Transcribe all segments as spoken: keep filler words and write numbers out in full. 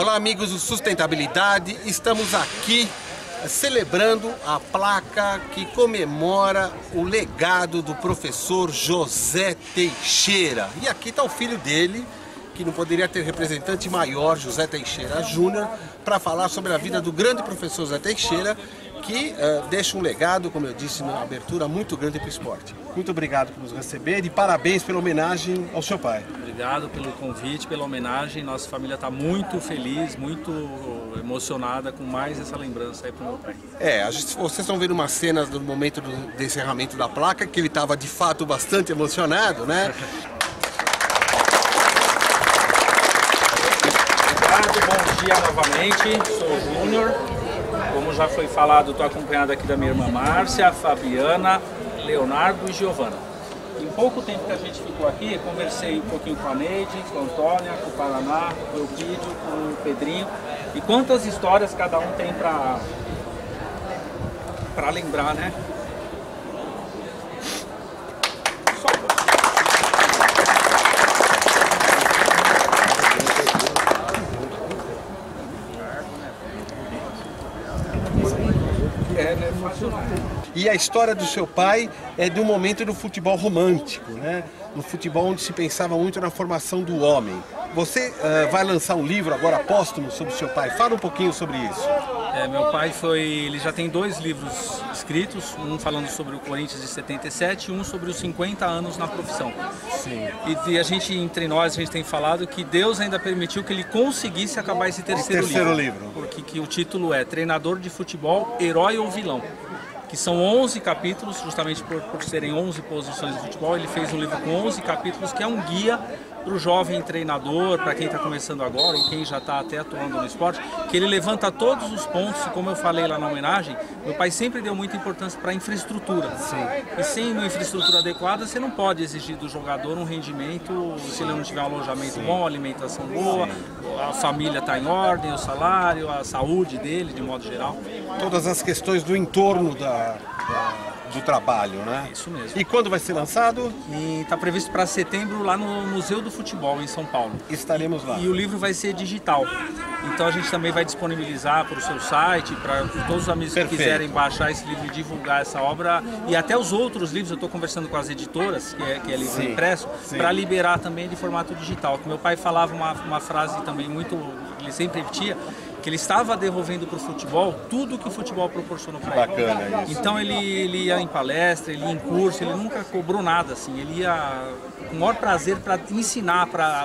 Olá, amigos do Sustentabilidade, estamos aqui celebrando a placa que comemora o legado do professor José Teixeira. E aqui está o filho dele, que não poderia ter representante maior, José Teixeira Júnior, para falar sobre a vida do grande professor José Teixeira, que uh, deixa um legado, como eu disse na abertura, muito grande para o esporte. Muito obrigado por nos receber e parabéns pela homenagem ao seu pai. Obrigado pelo convite, pela homenagem. Nossa família está muito feliz, muito emocionada com mais essa lembrança aí para o meu pai. É, a gente, vocês estão vendo umas cenas do momento do, do encerramento da placa, que ele estava de fato bastante emocionado, né? Obrigado, bom dia novamente, sou o Júnior. Como já foi falado, estou acompanhado aqui da minha irmã Márcia, Fabiana, Leonardo e Giovana. Em pouco tempo que a gente ficou aqui, eu conversei um pouquinho com a Neide, com a Antônia, com o Paraná, com o Euclídio, com o Pedrinho. E quantas histórias cada um tem para para lembrar, né? É, né? Fácil não. E a história do seu pai é de um momento do futebol romântico, né? No futebol onde se pensava muito na formação do homem. Você uh, vai lançar um livro agora póstumo sobre o seu pai. Fala um pouquinho sobre isso. É, meu pai foi, ele já tem dois livros escritos, um falando sobre o Corinthians de setenta e sete e um sobre os cinquenta anos na profissão. Sim. E, e a gente, entre nós, a gente tem falado que Deus ainda permitiu que ele conseguisse acabar esse terceiro, terceiro livro. livro. Porque que o título é Treinador de Futebol, Herói ou Vilão? Que são onze capítulos, justamente por, por serem onze posições de futebol. Ele fez um livro com onze capítulos, que é um guia para o jovem treinador, para quem está começando agora ou quem já está até atuando no esporte, que ele levanta todos os pontos, e como eu falei lá na homenagem, meu pai sempre deu muita importância para a infraestrutura. Sim. E sem uma infraestrutura adequada, você não pode exigir do jogador um rendimento se ele não tiver um alojamento Sim. bom, alimentação boa, Sim. a família está em ordem, o salário, a saúde dele, de modo geral. Todas as questões do entorno da, da, do trabalho, né? Isso mesmo. E quando vai ser lançado? Está previsto para setembro lá no Museu do Futebol, em São Paulo. Estaremos lá. E o livro vai ser digital. Então a gente também vai disponibilizar para o seu site, para todos os amigos Perfeito. que quiserem baixar esse livro e divulgar essa obra. E até os outros livros, eu estou conversando com as editoras, que é, que é livro Sim. impresso, para liberar também de formato digital. Que meu pai falava uma, uma frase também muito, ele sempre repetia, que ele estava devolvendo para o futebol tudo que o futebol proporcionou para ele. Bacana isso. Então ele, ele ia em palestra, ele ia em curso, ele nunca cobrou nada, assim, ele ia com o maior prazer para ensinar, para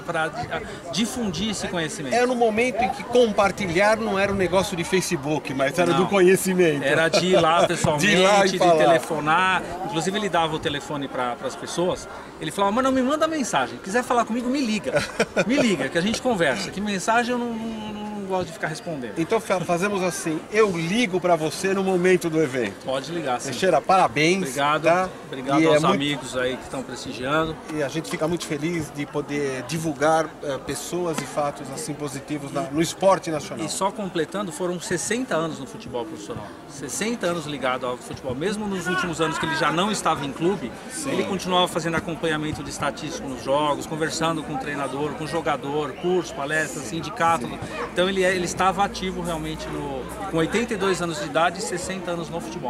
difundir esse conhecimento. Era no momento em que compartilhar não era um negócio de Facebook, mas era não, do conhecimento. Era de ir lá pessoalmente, de, ir lá de telefonar. Inclusive ele dava o telefone para as pessoas. Ele falava, mas não me manda mensagem, quiser falar comigo, me liga. Me liga, que a gente conversa. Que mensagem eu não... não gosto de ficar respondendo. Então fazemos assim, eu ligo para você no momento do evento. Pode ligar, sim. Teixeira, parabéns. Obrigado, tá? obrigado e aos é muito... amigos aí que estão prestigiando. E a gente fica muito feliz de poder divulgar uh, pessoas e fatos assim positivos na, no esporte nacional. E só completando, foram sessenta anos no futebol profissional. sessenta anos ligado ao futebol. Mesmo nos últimos anos que ele já não estava em clube, Sim. ele continuava fazendo acompanhamento de estatístico nos jogos, conversando com o treinador, com o jogador, curso, palestras, sindicato. Sim. Então ele, ele estava ativo realmente no, com oitenta e dois anos de idade e sessenta anos no futebol.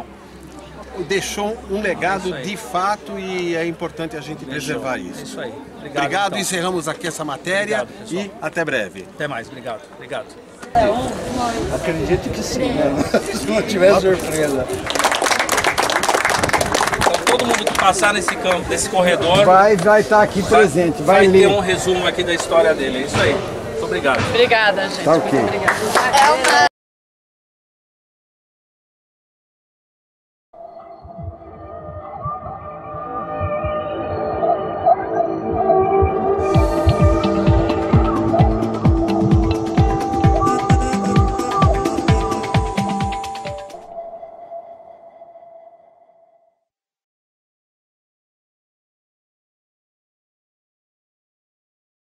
Deixou um legado é de fato e é importante a gente Deixou. preservar isso. É isso aí. Obrigado, obrigado então. Encerramos aqui essa matéria. Obrigado, e até breve. Até mais, obrigado. Obrigado. Acredito que sim, né? Se não tiver surpresa. Todo mundo que passar nesse campo, nesse corredor, vai vai estar aqui vai, presente, vai, vai ter ler. um resumo aqui da história dele. É isso aí. Muito obrigado. Obrigada, gente. Tá ok. Muito obrigada.